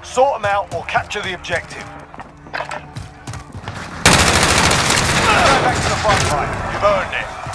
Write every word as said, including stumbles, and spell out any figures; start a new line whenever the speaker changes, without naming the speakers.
Sort them out or capture the objective. Go back to the front line. You've earned it.